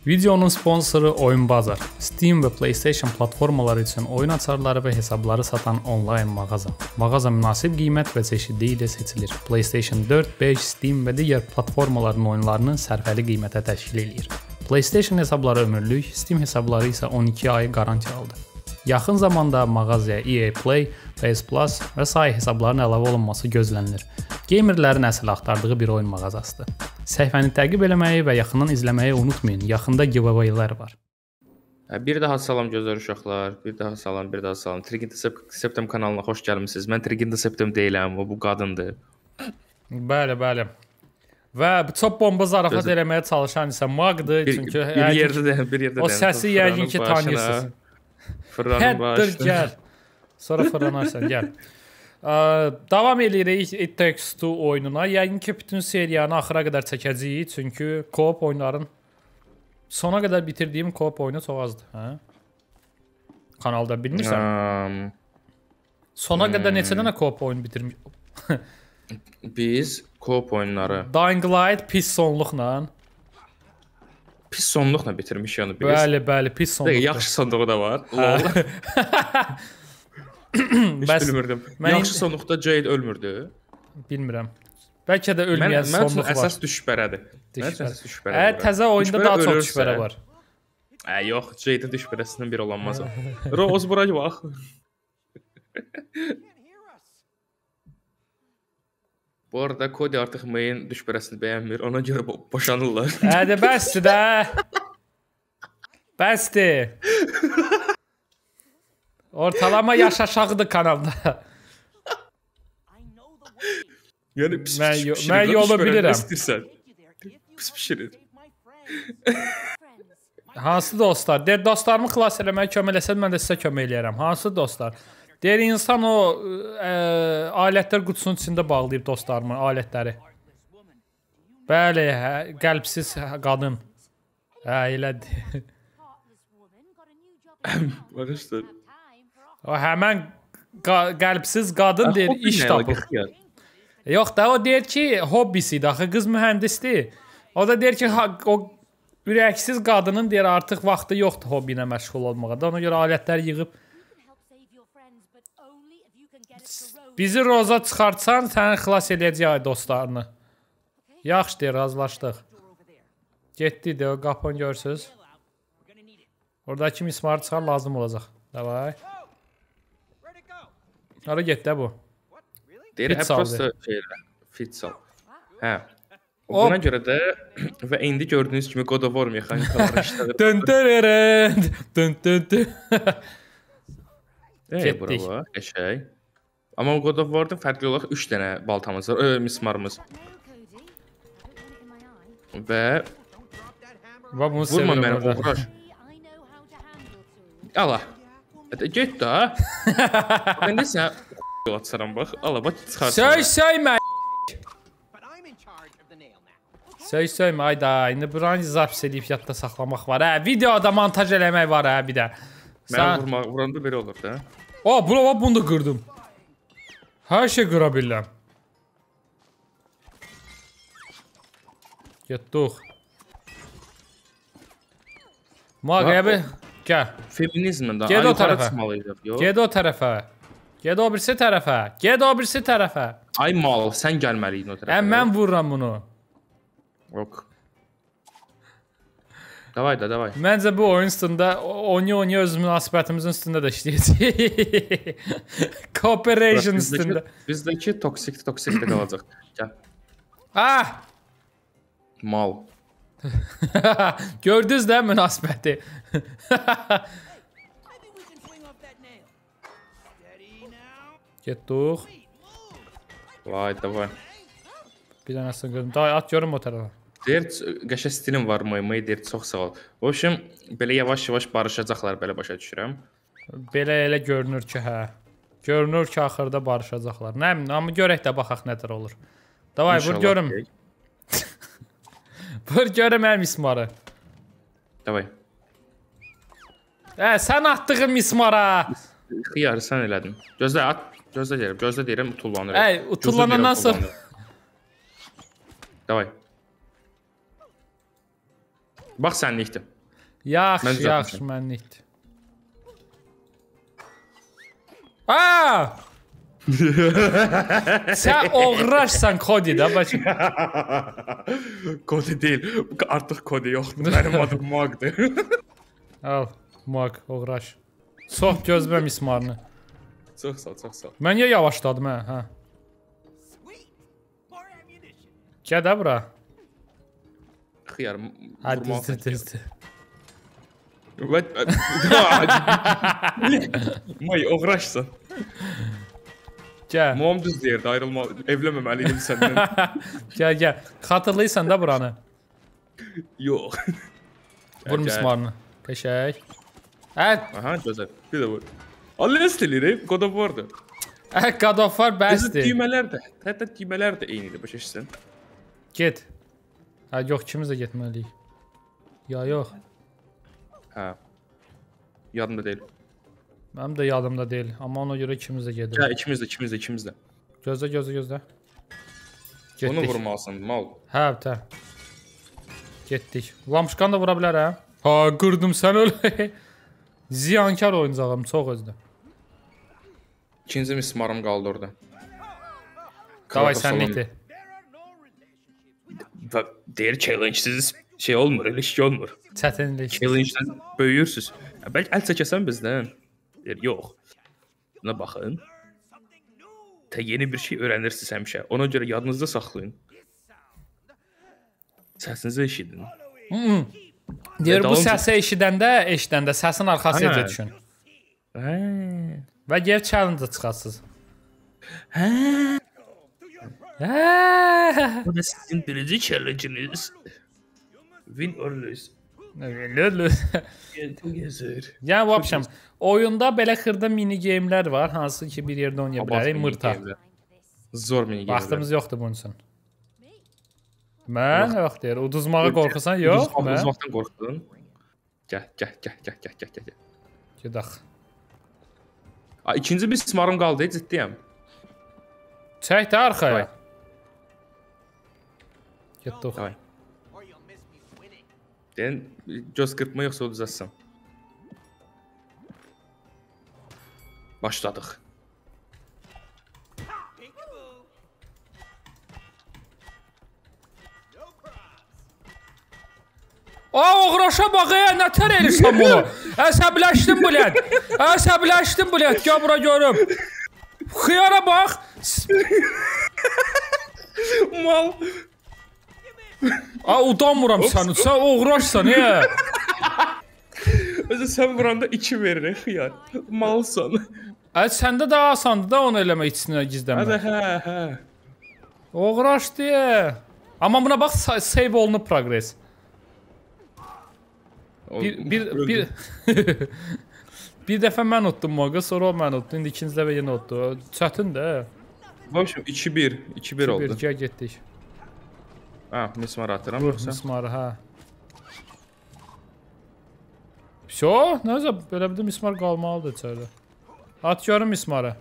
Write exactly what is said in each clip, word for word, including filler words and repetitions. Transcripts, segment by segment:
Videonun sponsoru Oyun Bazar. Steam və PlayStation platformaları üçün oyun açarları və hesabları satan onlayn mağaza. Mağaza münasib qiymət və çeşidliyi ilə seçilir. PlayStation dörd, beş, Steam və digər platformaların oyunlarını sərfəli qiymətə təşkil edir. PlayStation hesabları ömürlük, Steam hesabları isə on iki ay qarantiya aldı. Yaxın zamanda mağazaya E A Play, P S Plus və sair hesabların əlavə olunması gözlənilir. Gamerlərin əsl axtardığı bir oyun mağazasıdır. Səhifəni təqib eləməyi və yaxından izləməyi unutmayın. Yaxında giveaway-lər var. Bir daha salam gözəl uşaqlar. Bir daha salam, bir daha salam. Triginta Septem kanalına xoş gəlmisiniz. Mən Triginta Septem deyiləm, o bu qadındır. Bəli, bəli. Və çox bomba zarafat eləməyə çalışan isə Magdır, çünki bir yerdə də, bir yerdə də. O səsi yəqin ki tanıyırsınız. Fırlanın başına. Gəl. Sonra fırlanarsan, gəl. Davam edirik It Takes Two oyununa. Yəqin ki bütün seriyanı axıra qədər çəkəcəyik, çünki co-op oyunların sona qədər bitirdiyim co-op oyunu çox azdır, hə? Kanalda bilmirsən? Um, sona qədər hmm. neçə dənə co-op oyun bitirmiş? Biz co-op oyunları Dying Light pis sonluqla Pis sonluqla bitirmiş yəni biz. Bəli, bəli, pis sonluqla. Yaxşı sonluğu da var. Heç bilmirdim. Yaxşı sonluqda Jade ölmürdü. Bilmirəm. Bəlkə də ölməyən sonluq var. Mən əsas düşbərədir. Mən əsas düşbərədir. Ə, təzə oyunda daha çox düşbərə var. Ə, yox, Jade-in düşbərəsindən biri olanmaz o. Rose bura bax. Bu arada Cody artıq May'in düşbərəsini bəyənmir, ona görə boşanırlar. Hədə bəsdir də. Bəsdir. Ortalama yaş aşağıdır kanalda. Yəni pis mən, pis pişirir. Mən yolu bilirəm. İstəyirsən. Pis pişirir. Hansı dostlar? Deyir, dostlarımı xilas eləməyə kömək eləsən, mən də sizə kömək eləyərəm. Hansı dostlar? Deyir, insan o ə, alətlər qutusunun içində bağlayıb dostlarımın alətləri. Bəli, hə, qəlbsiz qadın. Hə, elədir. Barışdır. O həmən qəlbsiz qadın deyir, iş tapır. Yox da, o deyir ki, hobbisidir, axı qız mühəndisdir. O da deyir ki, o ürəksiz qadının deyir, artıq vaxtı yoxdur hobbi ilə məşğul olmağa. Ona görə alətlər yığıb bizi roza çıxartsan, səni xilas edəcək dostlarını. Yaxşı deyir, razılaşdıq. Getdi de, o qapını görürsünüz. Oradakı mismarı çıxar, lazım olacaq. Davay. Hara getdi bu? Deyir, hə, prosta fitsal. Hə. Buna görə də və indi gördüyünüz kimi God of War mexanikaları işlədir. Dın dın dın dın dın. Getdik. Qəşəng. Amma God of War-da fərqli olaraq üç dənə baltamız var, ö, mismarımız. Və vurma məni, uğraş. Ala. Get da. İndi sən yol açaram, bax. Ala, bax, çıxarsan. Söy, söymə. Söy, söymə, ayda. İndi buranı zapis edib yadda saxlamaq var, hə. Videoda montaj eləmək var, hə, bir də. Mənə vuranda belə olur da. O, bura, bunu da qırdım. Hər şey qıra bilirəm. Getdik. Mağəbi, gəl. Feminizmdən da. Ged o tərəfə. Ged o tərəfə. Ged o birisi tərəfə. Ged o birisi tərəfə. Ay mal, sən gəlməliydin o tərəfə. Hə, mən vururam bunu. Yok. Davay da, davay. Məncə bu oyun üstündə, oyunu-oyunu öz münasibətimizin üstündə də işləyəcək. Cooperation üstündə. Bizdəki toksik, toksik də qalacaq. Gəl. Ah! Mal. Gördünüz də münasibəti. Getdik. Vay, davay. Bir dənəsini qırdım. Daha at görüm o tərəfə. Deyir, qəşə stilim var mı? Mı deyir, çox sağ ol. O üçün belə yavaş-yavaş barışacaqlar, belə başa düşürəm. Belə elə görünür ki, hə. Görünür ki, axırda barışacaqlar. Nə bilim, amma görək də baxaq nədir olur. Davay, vur görüm. Vur görüm hər mismarı. Davay. Hə, sən atdığın mismara. Xiyarı sən elədin. Gözlə, at. Gözlə deyirəm, gözlə deyirəm, utullanır. Ey, utullanandan sonra. Davay. Bax sənlikdir. Yaxşı, yaxşı, mənlikdir. Aaa! Sən oğraşsan Cody də bacım. Cody deyil, artıq Cody yoxdur, mənim adım Magdır. Al, Mag, oğraş. Çox gözbə mismarını. Çox sağ, çox sağ. Mən niyə yavaşladım, hə? Hə. Gəl də bura. Xiyar, hə, düzdür, düzdür. May, oğraşsan. Gəl. Mom düz deyirdi, ayrılma, evlənməməliydim səndən. Gəl, gəl. Xatırlayırsan da buranı. Yox. Vur mismarını. Peşək. Hə. Aha, gözəl. Bir də vur. Allah istəyir, God of War'dır. Hə, God of War bəsdir. Düymələr də, hətta düymələr də eynidir, başa düşsən. Get. Hə, yox, ikimiz də getməliyik. Ya, yox. Hə. Yadımda deyil. Mənim də yadımda deyil, amma ona görə ikimiz də gedirik. Hə, ikimiz də, ikimiz də, ikimiz də. Gözlə, gözlə, gözlə. Getdik. Onu vurmalısın, mal. Hə, tə. Getdik. Lamşqan da vura bilər, hə? Ha, qırdım sən öyle. Ziyankar oyuncağım, çox özdə. İkinci mismarım qaldı orada. Davay, sənlikdir. Deyir, challenge-siz şey olmur, elə şey olmur. Çətinlik. Challenge-dən böyüyürsünüz. Bəlkə əl çəkəsən bizdən. Deyir, yox. Buna baxın. Tə yeni bir şey öyrənirsiniz həmişə. Ona görə yadınızda saxlayın. Səsinizi eşidin. Hmm. Deyir, bu səsi eşidəndə, eşidəndə səsin arxasıca düşün. Hə. Və geri challenge-a çıxasınız. Hə. Hə. Bu da sizin birinci challenge-iniz. Win or lose. Lülü. Together. Yəni, vəbşəm, oyunda belə xırda mini game'lər var, hansı ki bir yerdə oynaya bilərik, mırta. Zor mini game'lər. Vaxtımız yoxdur bunun üçün. Mən yox deyir, uduzmağa qorxusan, yox, mən. Uduzmaqdan qorxdun. Gəl, gəl, gəl, gəl, gəl, gəl, gəl. Gedək. İkinci bir smarım qaldı, ciddiyəm. Çək də arxaya. Getdik. Davay. Deyən, göz qırpma yoxsa uduzasın. Başladıq. Aa, oğraşa bax, nə tər elirsən bunu? Əsəbləşdim bülət. Əsəbləşdim bülət, gəl bura görüm. Xiyara bax. Mal. Aa, udanmıram səni, sən oğraşsan, e. Özü sən vuranda iki verir, xiyar. Malsan. Ə, səndə də asandır da onu eləmək, içinə gizlənmək. Hə, hə, hə. Oğraş deyə. Amma buna bax, save olunub progress. Bir, bir, bir, bir dəfə mən utdum Moga, sonra o mən utdu, indi ikinci dəfə yenə utdu. Çətin də. Başım, iki bir, iki bir oldu. Gəl getdik. Ha, mismar atıram Vur, yoxsa? mismarı, hə. Şo, nəzə, belə bir də mismar qalmalıdır içəridə. At görüm mismarı.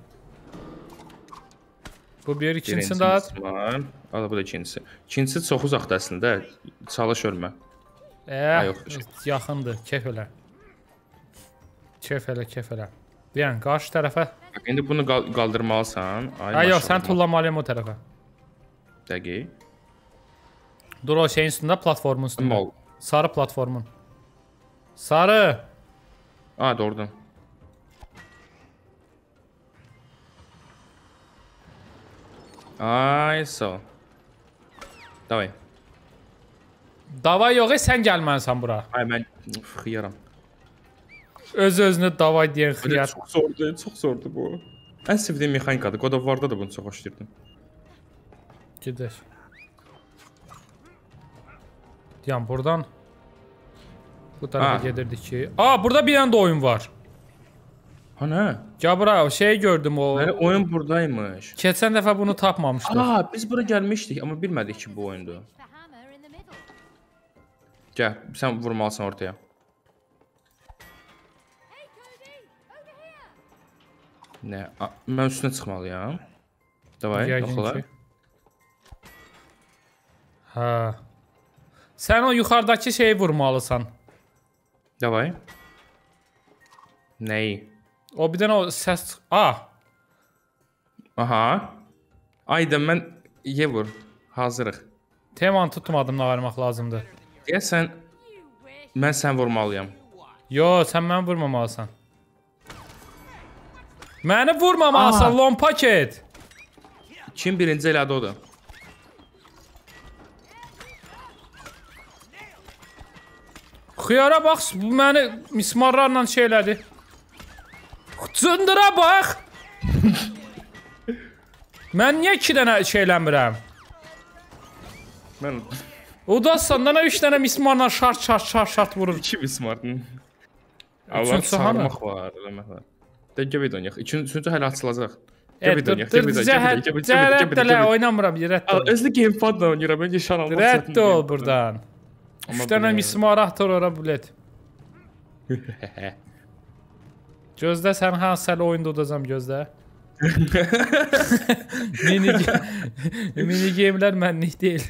Bu bir, ikincisini də at. Mismar. Ala, bu da ikincisi. İkincisi çox uzaqda əslində, çalış ölmə. Eee, yaxındır, kef elə. Kef elə, kef elə. Deyən, qarşı tərəfə. İndi bunu qaldırmalısan. Hə, yox, sən tullamalıyım o tərəfə. Dəqiq. Dur o şeyin üstündə, platformun üstündə. Mal. Sarı platformun. Sarı. Ha, doğrudan. Ay, sağ ol. Davay. Davay yox, sən gəlməlisən bura. Ay, mən xiyaram. Öz-özünə davay deyən xiyar. Çox zordur, çox zordur bu. Ən sevdiyim mexanikadır. God of War'da da bunu çox xoşlayırdım. Gedək. Deyəm, buradan bu tarafa gedirdik ki. Aa, burada bir dənə də oyun var. Ha, nə? Gəl bura, şey gördüm o. Hələ oyun buradaymış. Keçən dəfə bunu tapmamışdıq. Aa, biz bura gəlmişdik, amma bilmədik ki, bu oyundur. Gəl, sən vurmalısan ortaya. Nə? Mən üstünə çıxmalıyam. Davay, yoxla. Hə. Sən o yuxarıdakı şeyi vurmalısan. Davay. Nəyi? O bir dənə o səs... Ah! Aha. Ayda mən ye vur. Hazırıq. Temanı tutmadım, nə vermək lazımdır. Deyəsən, mən sən vurmalıyam. Yo, sən məni vurmamalısan. Məni vurmamalısan, lon paket. Kim birinci elədi o da? Xiyara bax, bu məni mismarlarla şey elədi. Cındıra bax. Mən niyə iki dənə şey eləmirəm? Mən... O da sandana üç dənə mismarla şart şart şart şart vurur. İki mismarın. Allah sarmaq var, eləmək var. De, gəb edin, üçüncü hələ açılacaq. Gəb edin, gəb edin, gəb edin. Cəhərətdələ, oynamıram, rədd ol. Özlü gamepadla oynayıram, mən yaşan almaq çətin. Rədd ol buradan. Üç dənə mismar atır ora bilet. Gözdə sən hansəli oyunda udacam, gözdə. Mini-gamelər mənlik deyil.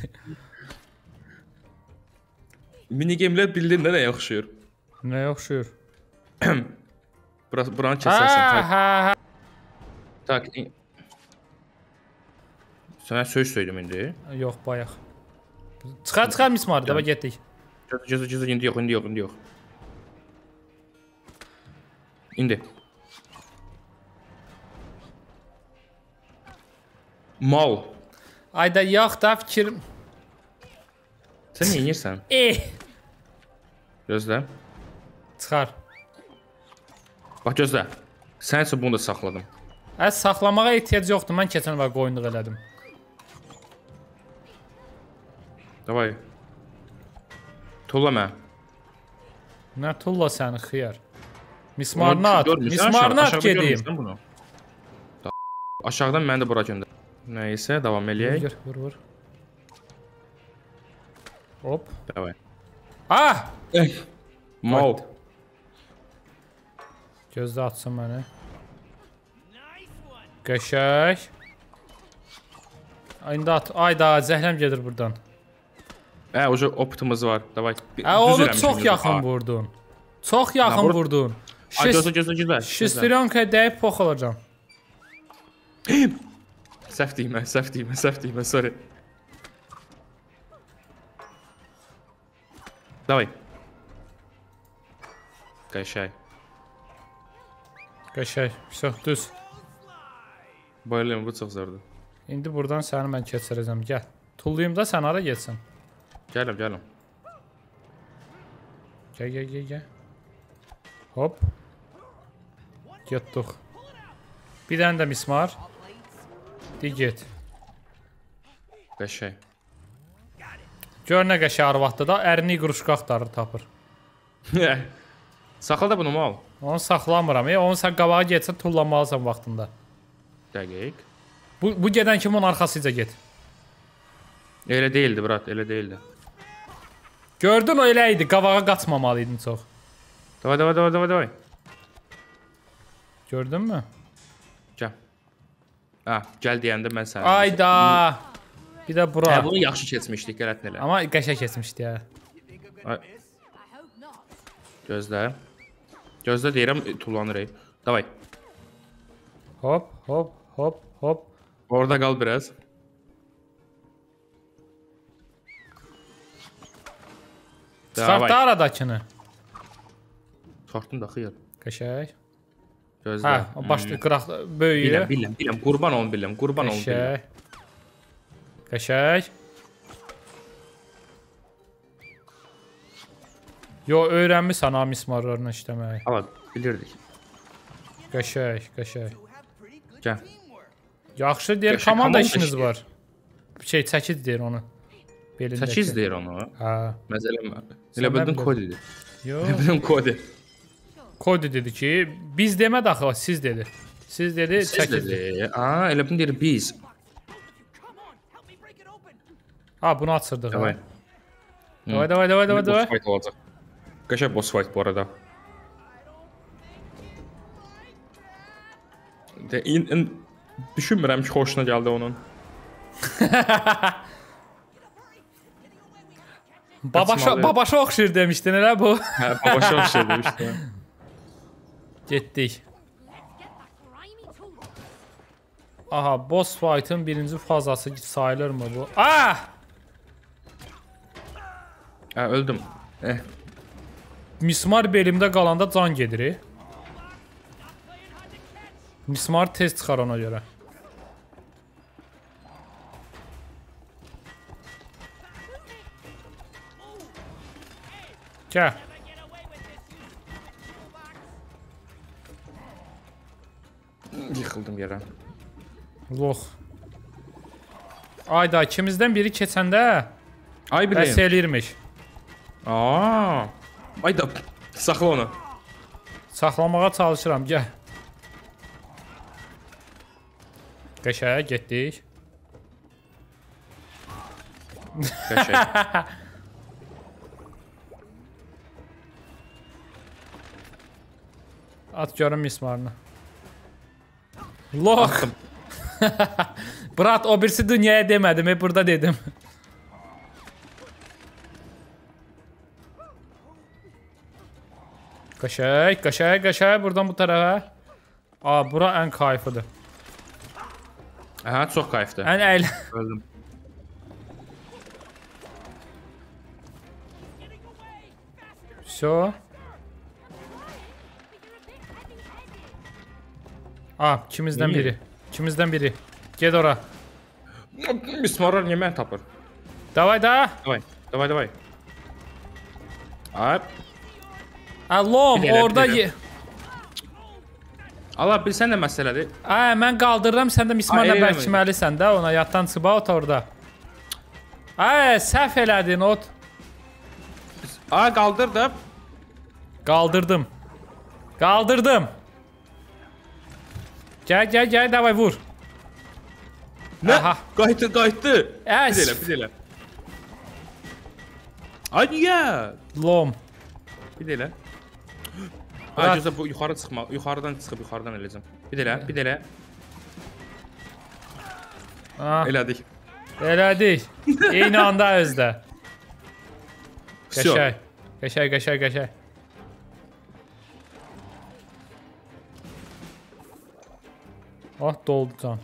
Mini-gamelər bildin nə nəyə oxşuyur? Nəyə oxşuyur? Buranı kəsərsən. Tak. Sənə söz söylədim indi. Yox, bayaq. Çıxar, çıxar mismarı, daba getdik. Gözə, gözə, indi yox, indi yox, indi yox. İndi. Mal. Ayda yox da fikrim. Sən nə edirsən? Eh. Gözlə. Çıxar. Bax gözlə. Sən üçün bunu da saxladım. Əs saxlamağa ehtiyac yoxdur. Mən keçən vaxt qoyunluq elədim. Davay. Tulla mən. Nə tulla səni xiyar? Mismarını at. Mismarını at gedeyim. Aşağıdan məni də bura göndər. Nəysə, davam eləyək. Vur, vur. Hop. Davay. Ah! Mal. Gözdə atsın məni. Qəşək. İndi at. Ayda, zəhləm gedir buradan. Hə, oca optumuz var. Davay. Hə, onu çox yaxın vurdun. Çox yaxın vurdun. Ay, gözlə, gözlə, gözlə. Şistryonkaya dəyib pox olacam. Səhv deyimə, səhv deyimə, səhv deyimə, sorry. Davay. Qəşək. Qəşək, çox düz. Bayılıyorum, bu çox zordur. İndi buradan səni mən keçirəcəm, gəl. Tulluyum da sən ara getsin. Gəlim, gəlim. Gəl, gəl, gəl, gəl. Hop. Getdik. Bir dənə də mismar. Di get. Qəşək. Gör nə qəşək arvaddır da, ərini quruşqa axtarır, tapır. Saxla da bunu mal. Onu saxlamıram, e, onu sən qabağa getsən tullamalısan vaxtında. Dəqiq. Bu, bu gedən kimi onun arxasıca get. Elə deyildi, brat, elə deyildi. Gördün o elə idi, qabağa qaçmamalıydın çox. Davay, davay, davay, davay, davay. Gördün mü? Gəl. Ha, gəl deyəndə mən səni... Ayda! Bir də bura. Hə, bunu yaxşı keçmişdik, qələt nələ. Amma qəşək keçmişdi ya. Ay. Gözlə. Gözlə deyirəm, tullanır. Davay. Hop, hop, hop, hop. Orada qal biraz. Çıxart da aradakını. Çıxartdım da xıyır. Qəşək. Gözlə. Hə, o başlı qıraq böyüyür. Biləm, biləm, biləm. Qurban olun biləm, qurban olun biləm. Qəşək. Yo, öyrənmisən ha mismarlarla işləməyi. Ala, bilirdik. Qəşək, qəşək. Gəl. Yaxşı deyir, komanda işiniz var. Şey, çəkiz deyir onu. Çəkiz deyir onu. Hə. Məzələm. Elə bildin kodidir. Yox. Elə bildin kodi. Kodi dedi ki, biz demədi axı, siz dedi. Siz dedi, çəkiz dedi. Aa, elə bunu deyir biz. Ha, bunu açırdıq. Davay. Davay, davay, davay, davay, davay. Boss fight olacaq. Qəşəng boss fight bu arada. De, in, in, düşünmürəm ki, xoşuna gəldi onun. Babaşa, babaşa oxşur demişdin elə bu. Hə, babaşa oxşur demişdim. Getdik. Aha, boss fight'ın birinci fazası sayılır mı bu? Ah! Hə, öldüm. Eh. Mismar belimdə qalanda can gedir. Mismar tez çıxar ona görə. Gəl. Yıxıldım yerə. Lox. Ayda ikimizdən biri keçəndə Ay bəs biləyim. eləyirmiş. Aa. Ayda saxla onu. Saxlamağa çalışıram, gəl. Qəşəyə getdik. Qəşəng. At görüm mismarını. Lox. Brat, o birisi dünyaya demədim, hep burada dedim. Qəşəng, qəşəng, qəşəng, buradan bu tərəfə. Aa, bura ən kayfıdır. Hə, çox kayıfdır. Ən əylə. Öldüm. So. Aa, ikimizdən Niye? biri. İkimizdən biri. Ged ora. Mismarlar niyə məni tapır? Davay da. Davay, davay, davay. Ay. Allom, Bir elə, orada... bir elə. ye- Allah bilsən nə məsələdir? Ay, mən qaldırıram, sən də mismarla Ay, eləmə. bərkiməlisən də ona, yatdan çıba ot orada. Ay, səhv elədin, ot. Aa, qaldırdım. Qaldırdım. Qaldırdım. Gəl, gəl, gəl, davay vur. Nə? Aha. Qayıtdı, qayıtdı. Əs. Bir elə, bir elə. Ay niyə? Lom. Bir elə. Bırak. Ay gözlə bu yuxarı çıxma, yuxarıdan çıxıb yuxarıdan eləcəm. Bir elə, bir elə. Ah, Elədik. elədik. Eyni anda özdə. Всё. Qəşəng. Qəşəng, qəşəng, qəşəng. Ah, doldu can.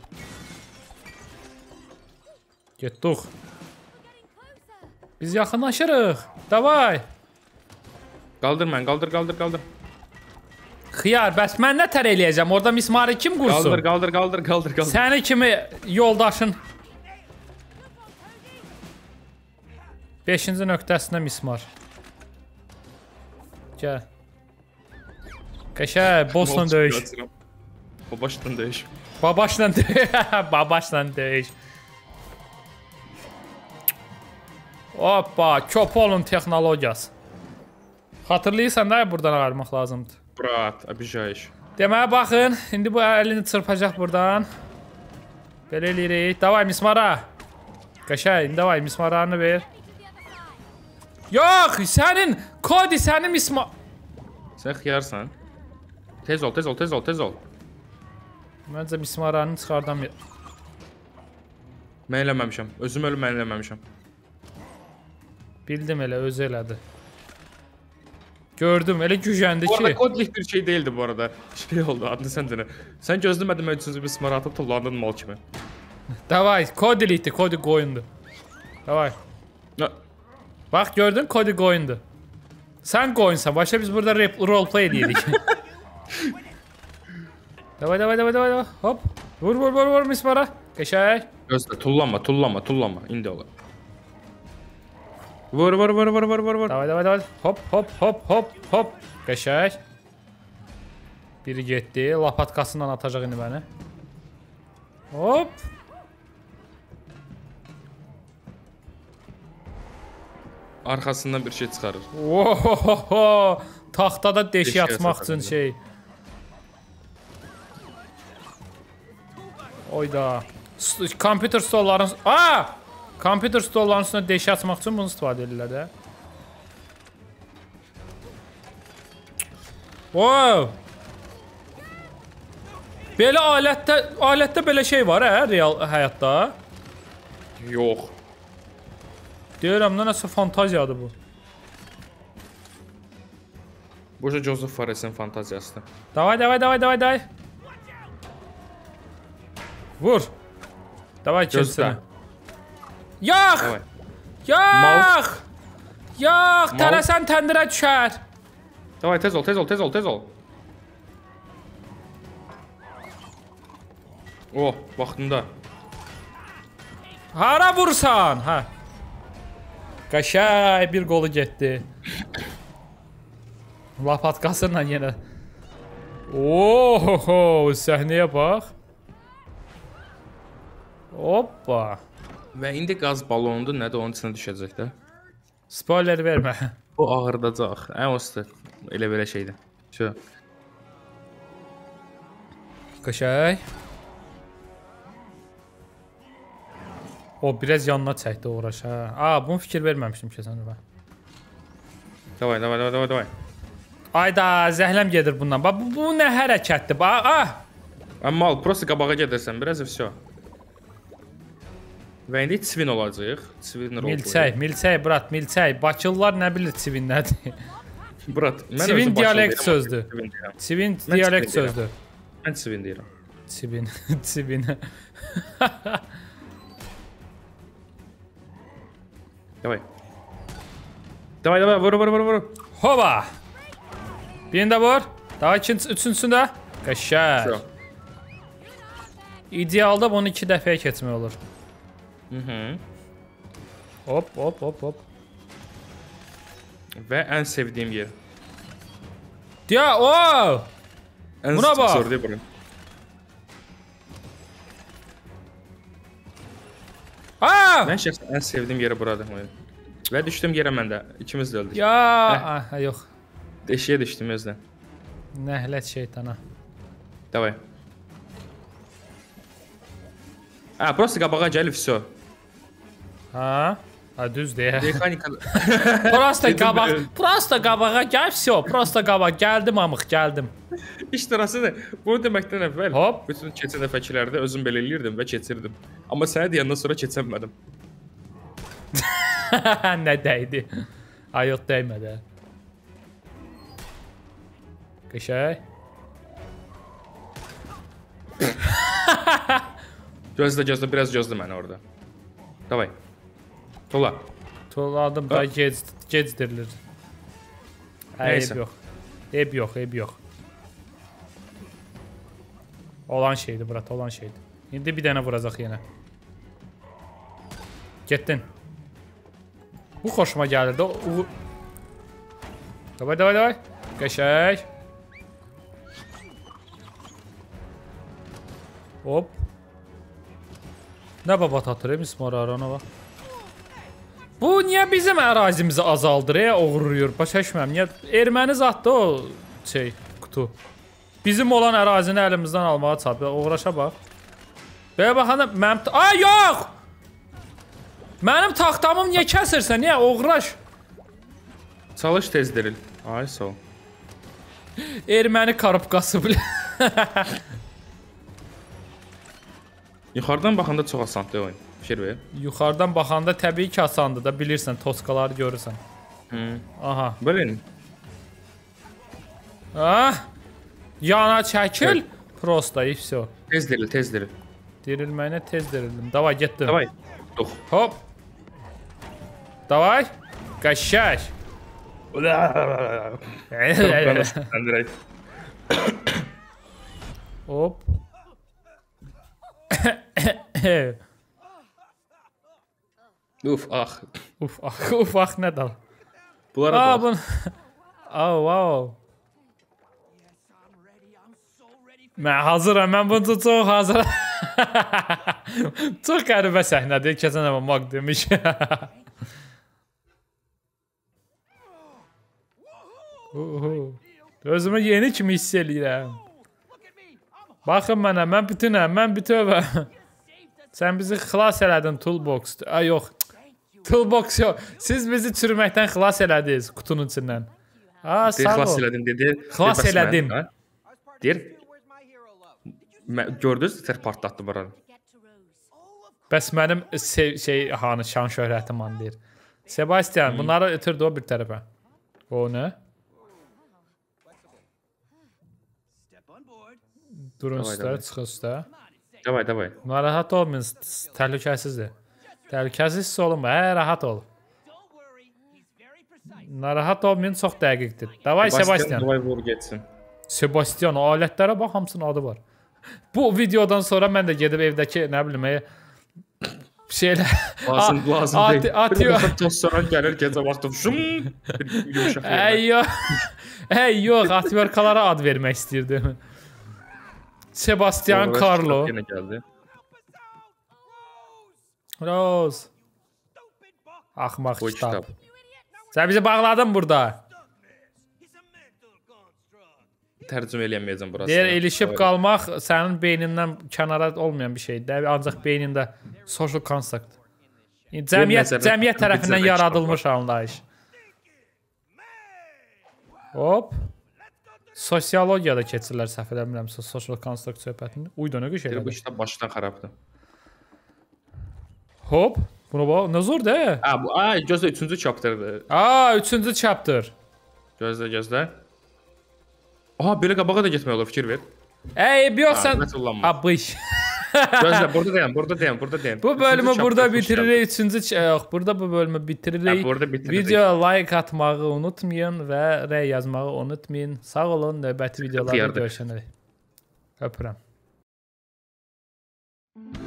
Getdik. Biz yaxınlaşırıq. Davay. Qaldır mən, qaldır, qaldır, qaldır. Xiyar, bəs mən nə tər eləyəcəm? Orada mismarı kim qursun? Qaldır, qaldır, qaldır, qaldır, qaldır. Səni kimi yoldaşın. Beşinci nöqtəsinə mismar. Gəl. Qəşəng, bossla döyüş. Babaşla döyüş. Babaşla döyüş. Babaşla döyüş. Hoppa, Köpolun texnologiyası. Xatırlayırsan da buradan ayırmaq lazımdır. Brat, обижаешь. Deməyə baxın, indi bu əlini çırpacaq buradan. Belə eləyirik. Davay mismara. Qəşəng, davay mismarlarını ver. Yox, sənin Cody, sənin mismar. Sən xiyarsan. Tez ol, tez ol, tez ol, tez ol. Məncə mismarlarını çıxardam. Mən eləməmişəm. Özüm ölüm mən eləməmişəm. Bildim elə, özü elədi. Gördüm, elə gücəndi Bu arada ki. kodlik bir şey değildi bu arada. Şey oldu, adını sən denə. Sən gözləmədin mən üçüncü bir smara atıb tullandın mal kimi. Davay, Cody'likdi, Cody qoyundu. Davay. Nə? Bax gördün, Cody qoyundu. Sən qoyunsan, başa biz burada rap, roleplay edirik. Davay, davay, davay, davay, davay. Hop. Vur, vur, vur, vur mismara. Qəşəng. Gözlə, tullanma, tullanma, tullanma. İndi ola. Vur, vur, vur, vur, vur, vur, vur. Davay, davay, davay. Hop, hop, hop, hop, hop. Qəşəng. Biri getdi, lapatkasından atacaq indi məni. Hop. Arxasından bir şey çıxarır. Ohohoho. Taxtada deşi Deşiyə atmaq satır üçün bizi. şey. Oyda. S- Kompüter stolların... Aa! Kompüter stolların üstünə deşi atmaq üçün bunu istifadə edirlər də. Wow! Belə alətdə, alətdə belə şey var hə, real həyatda. Yox. Deyirəm, nəsə fantaziyadır bu. Bu Joseph Fares'in fantaziyasıdır. Davay, davay, davay, davay, davay. Vur. Davay keçsene. Yox! Yox! Yox! Tələsən təndirə düşər. Davay, tez ol, tez ol, tez ol, tez ol. Oh, vaxtında. Hara vursan? Hə. Qaşay bir qolu getdi. Lapatkasıyla yenə. Oho, səhnəyə bax. Hoppa. Və indi qaz balonudur, nədir onun içinə düşəcək də. Spoiler vermə. O ağırdacaq. Ən ostu. Elə belə şeydir. Şu. Qaşay. O biraz yanına çəkdi uğraş ha. Aa, bunu fikir verməmişdim keçən dəfə. Davay, davay, davay, davay, davay. Ayda, zəhləm gedir bundan. Bax, bu, bu nə hərəkətdir? Bax, ah. Amma prosta qabağa gedirsən, biraz vəsə. Və indi Çivin olacaq. Çivin rol. Milçək, milçək, brat, milçək. Bakılılar nə bilir Çivin nədir? Brat, mən Çivin dialekt sözdür. Çivin dialekt sözdür. Mən Çivin deyirəm. Çivin, Çivin. Davay. Davay, davay, vur, vur, vur, vur. Hova. Birini də vur. Daha ikinci, üçüncüsündə. Qəşəng. İdealda bunu iki dəfəyə keçmək olur. Hı-hı. Hop, hop, hop, hop. Və ən sevdiyim yer. Ya, o! Buna bax. Aa! Mən şəxsən ən sevdiyim yeri buradır. Və düşdüm yerə mən də. İkimiz də öldük. Ya, ah, yox. Deşiyə düşdüm özdən. Nəhlət şeytana. Davay. Ha, prosta qabağa gəlib vəsə. Ha? Ha, düz deyə. Mexanika. Prosta qabaq, prosta qabağa gəl vəsə. Prosta qabaq gəldim amıq, gəldim. İşte orasıdır. Bunu deməkdən əvvəl Hop. bütün keçən dəfəkilərdə özüm belə eləyirdim və keçirdim. Amma sənə deyəndən sonra keçəmədim. Nə dəydi? Ay, yox dəymədi. Qəşəng. Gözlə, gözlə, biraz gözlə məni orada. Davay. Tola. Toladım da gec, gec dirilir. Eyb yox. Eyb yox, eyb yox. Olan şeydir, brat, olan şeydir. İndi bir dənə vuracaq yenə. Getdin. Bu xoşuma gəlirdi. O... Davay, davay, davay. Qəşəng. Hop. Nə babat atır, Mismar Aranova? Bu niyə bizim ərazimizi azaldır, ya, oğurluyor? Başa düşməm, niyə? Erməni zatdı o şey, kutu. Bizim olan ərazini əlimizdən almağa çapı. Uğraşa bax. Belə baxanda mənim... Ay, yox! Mənim taxtamım niyə kəsirsən? Niyə? Uğraş. Çalış tez diril. Ay, sağ ol. Erməni karıbqası bile. Yuxarıdan baxanda çox asandır oyun. Fikir ver. Yuxarıdan baxanda təbii ki asandır da, bilirsən, toskaları görürsən. Hı. Aha. Böyle. Ah! Yana çəkil. Prosta, и всё. Tez diril, tez diril. Dirilməyinə tez dirildim. Davay, getdim. Davay. Dox. Hop. Davay. Qəşəng. Hop. Uf, ah. Uf, ah, uf, ah, nə dal. Bunlara Aa, bax. bun... Oh, wow. Mən hazıram, mən bunu çox hazıram. Çox qəribə səhnədir, keçən dəfə Mag demiş. Özümü yeni kimi hiss eləyirəm. Baxın mənə, mən bütünəm, mən bütövəm. Sən bizi xilas elədin, Toolbox. Ay, yox. Toolbox yox. Siz bizi çürüməkdən xilas elədiniz kutunun içindən. Aa, sağ ol. Xilas elədin dedi. Xilas elədim. Deyir. Gördünüz, tər partlatdı buranı. Bəs mənim şey, hanı şan şöhrətim an deyir. Sebastian, bunları ötürdü o bir tərəfə. O nə? Durun üstə, çıxın üstə. Davay, davay. Narahat olmayın, təhlükəsizdir. Təhlükəsizsə olun, hə, rahat ol. Narahat olmayın, çox dəqiqdir. Davay Sebastian. Davay vur getsin. Sebastian, o alətlərə bax, hamısının adı var. Bu videodan sonra mən də gedib evdəki, nə bilim, şeylər... Lazım, lazım at, deyil. Atıyor. Bir toz sonra gəlir, gecə vaxtım, şum, yumuşaq yerlər. Ey, yox. Ey, yox, atverkalara ad vermək istəyirdim. Sebastian Carlo. Yenə gəldi. Rose. Axmaq Bu kitab. kitab. Sən bizi bağladın burada. Tərcümə eləyəməyəcəm burası. Deyir, ilişib qalmaq sənin beynindən kənara olmayan bir şeydir. Ancaq beynində social construct. Cəmiyyət, cəmiyyət tərəfindən yaradılmış anlayış. Hop. Sosiologiyada keçirlər səhv eləmirəmsə social construct söhbətini. Uy da nə qəşəng Bu elədi. kitab başdan xarabdır. Hop. Buna bax, nə zor de. Ha, bu ay gözlə üçüncü chapterdir. Aa, üçüncü chapter. Gözlə, gözlə. Aha, belə qabağa da getmək olur, fikir ver. Ey, yox sən. Abış. Gözlə, burada dayan, burada dayan, burada dayan. Bu bölümü burada bitiririk. Üçüncü yox, burada bu bölümü bitiririk. Videoya like atmağı unutmayın və rəy yazmağı unutmayın. Sağ olun, növbəti videolarda görüşənək. Öpürəm.